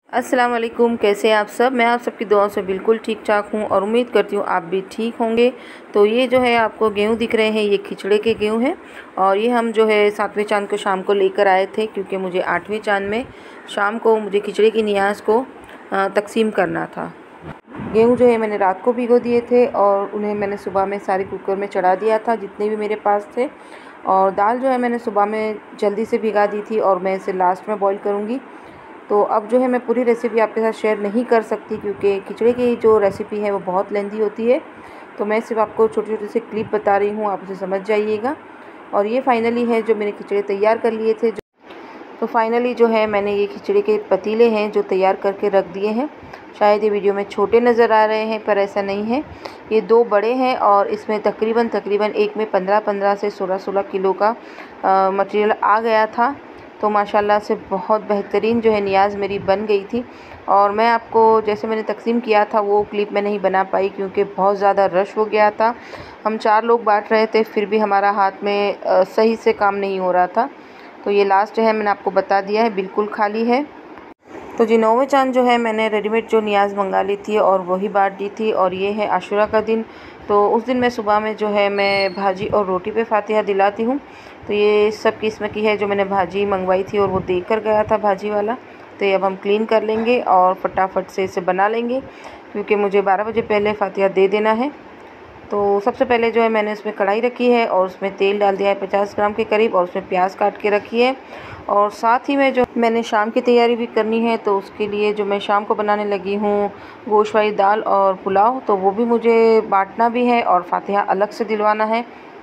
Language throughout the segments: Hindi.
अस्सलाम वालेकुम, कैसे हैं आप सब। मैं आप सबकी दुआओं से बिल्कुल ठीक ठाक हूँ और उम्मीद करती हूँ आप भी ठीक होंगे। तो ये जो है आपको गेहूँ दिख रहे हैं, ये खिचड़े के गेहूँ हैं और ये हम जो है 7वें चांद को शाम को लेकर आए थे, क्योंकि मुझे 8वें चांद में शाम को मुझे खिचड़े की नियाज़ को तकसीम करना था। गेहूँ जो है मैंने रात को भिगो दिए थे और उन्हें मैंने सुबह में सारे कुकर में चढ़ा दिया था जितने भी मेरे पास थे। और दाल जो है मैंने सुबह में जल्दी से भिगा दी थी और मैं इसे लास्ट में बॉईल करूँगी। तो अब जो है मैं पूरी रेसिपी आपके साथ शेयर नहीं कर सकती, क्योंकि खिचड़े की जो रेसिपी है वो बहुत लेंदी होती है। तो मैं सिर्फ आपको छोटे छोटे से क्लिप बता रही हूँ, आप उसे समझ जाइएगा। और ये फाइनली है जो मैंने खिचड़े तैयार कर लिए थे। तो फाइनली जो है मैंने ये खिचड़े के पतीले हैं जो तैयार करके रख दिए हैं। शायद ये वीडियो में छोटे नज़र आ रहे हैं, पर ऐसा नहीं है। ये 2 बड़े हैं और इसमें तकरीबन एक में 15-15 से 16-16 किलो का मटेरियल आ गया था। तो माशाल्लाह से बहुत बेहतरीन जो है नियाज़ मेरी बन गई थी। और मैं आपको जैसे मैंने तकसीम किया था वो क्लिप मैं नहीं बना पाई, क्योंकि बहुत ज़्यादा रश हो गया था। हम 4 लोग बांट रहे थे, फिर भी हमारा हाथ में सही से काम नहीं हो रहा था। तो ये लास्ट है, मैंने आपको बता दिया है, बिल्कुल खाली है। तो जी 9वें चांद जो है मैंने रेडीमेड जो नियाज़ मंगा ली थी और वही बांट दी थी। और ये है आशूरा का दिन। तो उस दिन मैं सुबह में जो है मैं भाजी और रोटी पे फातिहा दिलाती हूँ। तो ये सब किस्म की है जो मैंने भाजी मंगवाई थी और वो दे कर गया था भाजी वाला। तो ये अब हम क्लीन कर लेंगे और फटाफट से इसे बना लेंगे, क्योंकि मुझे 12 बजे पहले फातिहा दे देना है। तो सबसे पहले जो है मैंने इसमें कढ़ाई रखी है और उसमें तेल डाल दिया है 50 ग्राम के करीब, और उसमें प्याज काट के रखी है। और साथ ही में जो मैंने शाम की तैयारी भी करनी है, तो उसके लिए जो मैं शाम को बनाने लगी हूँ गोश्त वाली दाल और पुलाव, तो वो भी मुझे बांटना भी है और फातिहा अलग से दिलवाना है।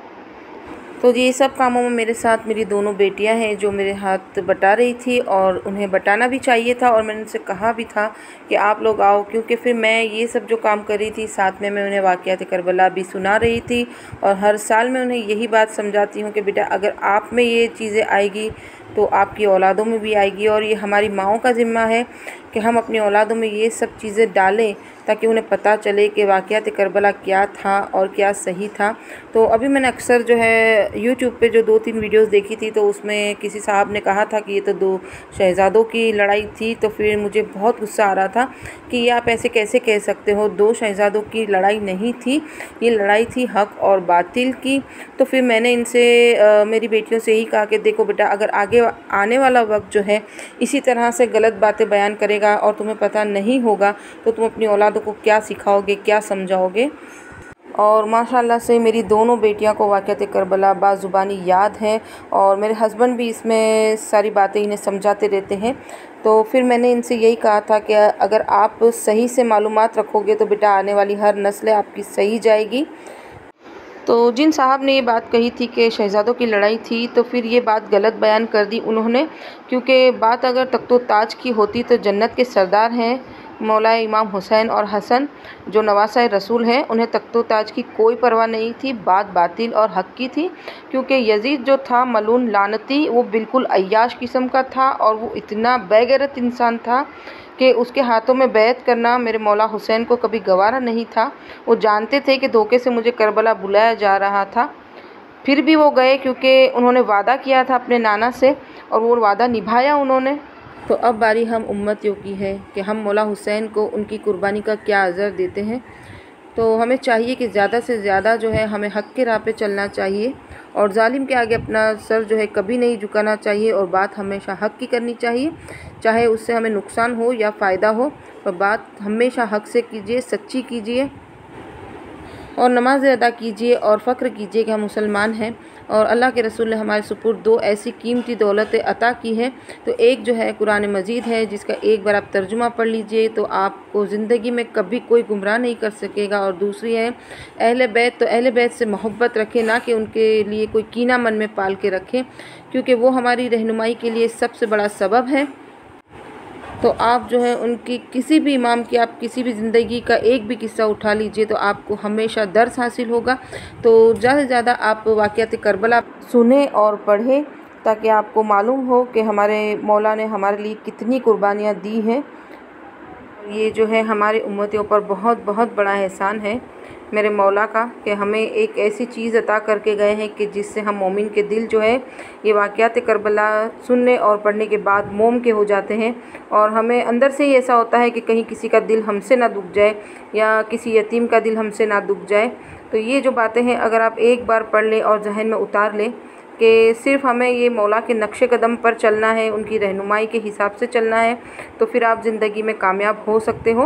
तो ये सब कामों में मेरे साथ मेरी दोनों बेटियां हैं जो मेरे हाथ बटा रही थी, और उन्हें बटाना भी चाहिए था। और मैंने उनसे कहा भी था कि आप लोग आओ, क्योंकि फिर मैं ये सब जो काम कर रही थी साथ में मैं उन्हें वाक़यात करबला भी सुना रही थी। और हर साल मैं उन्हें यही बात समझाती हूँ कि बेटा अगर आप में ये चीज़ें आएगी तो आपकी औलादों में भी आएगी। और ये हमारी माओं का ज़िम्मा है कि हम अपनी औलादों में ये सब चीज़ें डालें, ताकि उन्हें पता चले कि वाक़यात करबला क्या था और क्या सही था। तो अभी मैंने अक्सर जो है यूट्यूब पे जो 2-3 वीडियोस देखी थी, तो उसमें किसी साहब ने कहा था कि ये तो 2 शहज़ादों की लड़ाई थी। तो फिर मुझे बहुत गुस्सा आ रहा था कि ये आप ऐसे कैसे कह सकते हो, 2 शहज़ादों की लड़ाई नहीं थी, ये लड़ाई थी हक़ और बातिल की। तो फिर मैंने इनसे मेरी बेटियों से यही कहा कि देखो बेटा, अगर आगे आने वाला वक्त जो है इसी तरह से गलत बातें बयान करेगा और तुम्हें पता नहीं होगा, तो तुम अपनी औलादों को क्या सिखाओगे, क्या समझाओगे। और माशाल्लाह से मेरी दोनों बेटियां को वाक़यात करबला बाज़ुबानी याद है, और मेरे हस्बैंड भी इसमें सारी बातें इन्हें समझाते रहते हैं। तो फिर मैंने इनसे यही कहा था कि अगर आप सही से मालूमात रखोगे तो बेटा आने वाली हर नस्ल आपकी सही जाएगी। तो जिन साहब ने ये बात कही थी कि शहज़ादों की लड़ाई थी, तो फिर ये बात गलत बयान कर दी उन्होंने, क्योंकि बात अगर तख्तो ताज की होती तो जन्नत के सरदार हैं मौलाए इमाम हुसैन और हसन जो नवासा रसूल हैं, उन्हें तख्तो ताज की कोई परवाह नहीं थी। बात बातिल और हक़ की थी, क्योंकि यजीद जो था मलून लानती, वो बिल्कुल अय्याश किस्म का था और वो इतना बेगैरत इंसान था कि उसके हाथों में बैत करना मेरे मौला हुसैन को कभी गवारा नहीं था। वो जानते थे कि धोखे से मुझे करबला बुलाया जा रहा था, फिर भी वो गए, क्योंकि उन्होंने वादा किया था अपने नाना से और वो वादा निभाया उन्होंने। तो अब बारी हम उम्मतियों की है कि हम मौला हुसैन को उनकी कुर्बानी का क्या अज़र देते हैं। तो हमें चाहिए कि ज़्यादा से ज़्यादा जो है हमें हक़ के राह पे चलना चाहिए, और जालिम के आगे अपना सर जो है कभी नहीं झुकाना चाहिए, और बात हमेशा हक़ की करनी चाहिए, चाहे उससे हमें नुकसान हो या फ़ायदा हो, पर बात हमेशा हक़ से कीजिए, सच्ची कीजिए और नमाज़ें अदा कीजिए और फ़ख्र कीजिए कि हम मुसलमान हैं और अल्लाह के रसूल ने हमारे सुपुर्द 2 ऐसी कीमती दौलतें अता की है। तो एक जो है कुरान मजीद है, जिसका एक बार आप तर्जुमा पढ़ लीजिए तो आपको ज़िंदगी में कभी कोई गुमराह नहीं कर सकेगा। और दूसरी है अहले बैत, तो अहले बैत से मोहब्बत रखें, ना कि उनके लिए कोई कीना मन में पाल के रखें, क्योंकि वो हमारी रहनुमाई के लिए सबसे बड़ा सबब है। तो आप जो है उनकी किसी भी इमाम की आप किसी भी ज़िंदगी का एक भी किस्सा उठा लीजिए तो आपको हमेशा दर्स हासिल होगा। तो ज़्यादा से ज़्यादा आप वाक़यात करबला सुने और पढ़ें, ताकि आपको मालूम हो कि हमारे मौला ने हमारे लिए कितनी कुर्बानियाँ दी हैं। ये जो है हमारे उम्मतियों पर बहुत बहुत बड़ा एहसान है मेरे मौला का कि हमें एक ऐसी चीज़ अता करके गए हैं कि जिससे हम मोमिन के दिल जो है ये वाक़यात करबला सुनने और पढ़ने के बाद मोम के हो जाते हैं। और हमें अंदर से ही ऐसा होता है कि कहीं किसी का दिल हमसे ना दुख जाए या किसी यतीम का दिल हमसे ना दुख जाए। तो ये जो बातें हैं अगर आप एक बार पढ़ लें और जहन में उतार लें कि सिर्फ़ हमें ये मौला के नक्शे कदम पर चलना है, उनकी रहनुमाई के हिसाब से चलना है, तो फिर आप ज़िंदगी में कामयाब हो सकते हो।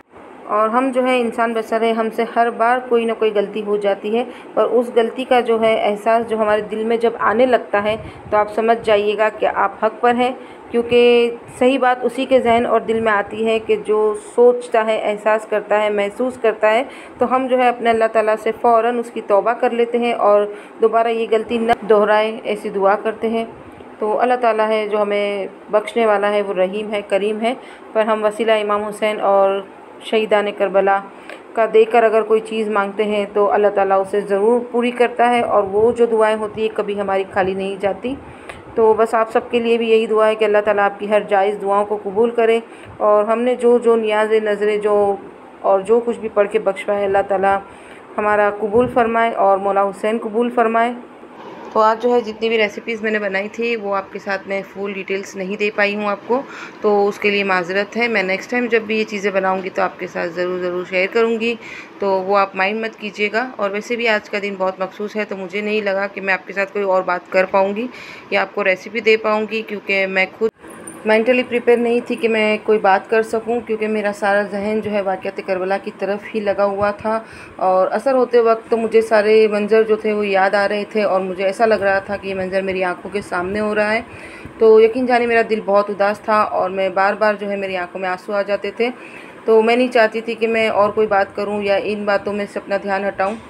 और हम जो है इंसान बशर है, हमसे हर बार कोई ना कोई गलती हो जाती है, पर उस गलती का जो है एहसास जो हमारे दिल में जब आने लगता है तो आप समझ जाइएगा कि आप हक़ पर हैं। क्योंकि सही बात उसी के ज़हन और दिल में आती है कि जो सोचता है, एहसास करता है, महसूस करता है, तो हम जो है अपने अल्लाह ताला से फ़ौरन उसकी तौबा कर लेते हैं और दोबारा ये गलती न दोहराए ऐसी दुआ करते हैं। तो अल्लाह ताला है जो हमें बख्शने वाला है, वो रहीम है, करीम है। पर हम वसीला इमाम हुसैन और शहीदान करबला का देकर अगर कोई चीज़ मांगते हैं तो अल्लाह ताला उसे ज़रूर पूरी करता है और वो जो दुआएं होती है कभी हमारी खाली नहीं जाती। तो बस आप सबके लिए भी यही दुआ है कि अल्लाह ताला आपकी हर जायज़ दुआओं को कबूल करे और हमने जो जो नियाज़ नज़रें जो और जो कुछ भी पढ़ के बख्शवाए अल्लाह ताला हमारा कबूल फ़रमाए और मौला हुसैन कबूल फ़रमाए। तो आज जो है जितनी भी रेसिपीज़ मैंने बनाई थी वो आपके साथ मैं फुल डिटेल्स नहीं दे पाई हूँ आपको, तो उसके लिए माज़रत है। मैं नेक्स्ट टाइम जब भी ये चीज़ें बनाऊँगी तो आपके साथ ज़रूर शेयर करूँगी, तो वो आप माइंड मत कीजिएगा। और वैसे भी आज का दिन बहुत मखसूस है, तो मुझे नहीं लगा कि मैं आपके साथ कोई और बात कर पाऊँगी या आपको रेसिपी दे पाऊँगी, क्योंकि मैं खुद मेंटली प्रिपेयर नहीं थी कि मैं कोई बात कर सकूं, क्योंकि मेरा सारा जहन जो है वाक़यात करबला की तरफ ही लगा हुआ था। और असर होते वक्त तो मुझे सारे मंज़र जो थे वो याद आ रहे थे और मुझे ऐसा लग रहा था कि ये मंज़र मेरी आंखों के सामने हो रहा है। तो यकीन जाने मेरा दिल बहुत उदास था और मैं बार बार जो है मेरी आंखों में आंसू आ जाते थे। तो मैं नहीं चाहती थी कि मैं और कोई बात करूँ या इन बातों में से अपना ध्यान हटाऊँ,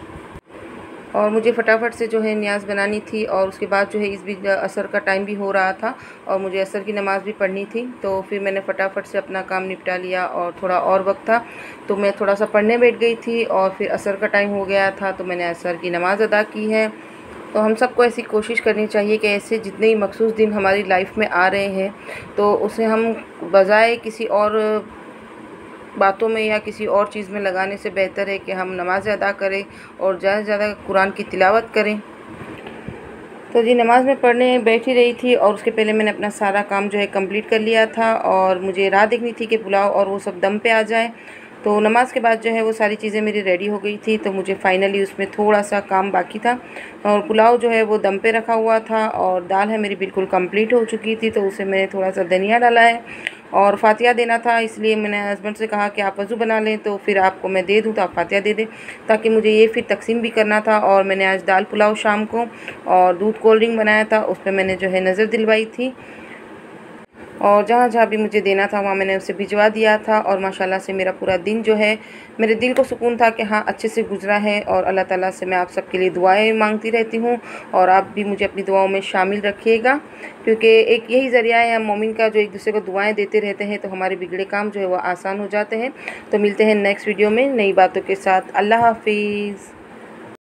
और मुझे फटाफट से जो है न्याज़ बनानी थी। और उसके बाद जो है इस बीच असर का टाइम भी हो रहा था और मुझे असर की नमाज़ भी पढ़नी थी। तो फिर मैंने फटाफट से अपना काम निपटा लिया और थोड़ा और वक्त था तो मैं थोड़ा सा पढ़ने बैठ गई थी और फिर असर का टाइम हो गया था तो मैंने असर की नमाज़ अदा की है। तो हम सबको ऐसी कोशिश करनी चाहिए कि ऐसे जितने ही मखसूस दिन हमारी लाइफ में आ रहे हैं तो उसे हम बजाय किसी और बातों में या किसी और चीज़ में लगाने से बेहतर है कि हम नमाज़ अदा करें और ज़्यादा से ज़्यादा कुरान की तिलावत करें। तो जी नमाज़ में पढ़ने बैठी रही थी और उसके पहले मैंने अपना सारा काम जो है कंप्लीट कर लिया था और मुझे राह देखनी थी कि पुलाव और वो सब दम पे आ जाए। तो नमाज़ के बाद जो है वो सारी चीज़ें मेरी रेडी हो गई थी, तो मुझे फ़ाइनली उसमें थोड़ा सा काम बाकी था और पुलाव जो है वो दम पे रखा हुआ था और दाल है मेरी बिल्कुल कंप्लीट हो चुकी थी, तो उसे मैंने थोड़ा सा धनिया डाला है और फ़ातिहा देना था, इसलिए मैंने हस्बैंड से कहा कि आप वज़ू बना लें तो फिर आपको मैं दे दूँ तो आप फ़ातिहा दे दें, ताकि मुझे ये फिर तकसीम भी करना था। और मैंने आज दाल पुलाव शाम को और दूध कोल्ड ड्रिंक बनाया था, उस पर मैंने जो है नज़र दिलवाई थी और जहाँ जहाँ भी मुझे देना था वहाँ मैंने उसे भिजवा दिया था। और माशाल्लाह से मेरा पूरा दिन जो है मेरे दिल को सुकून था कि हाँ अच्छे से गुजरा है। और अल्लाह ताला से मैं आप सबके लिए दुआएं मांगती रहती हूँ और आप भी मुझे अपनी दुआओं में शामिल रखिएगा, क्योंकि एक यही ज़रिया है हम मोमिन का जो एक दूसरे को दुआएं देते रहते हैं तो हमारे बिगड़े काम जो है वो आसान हो जाते हैं। तो मिलते हैं नेक्स्ट वीडियो में नई बातों के साथ। अल्लाह हाफिज़।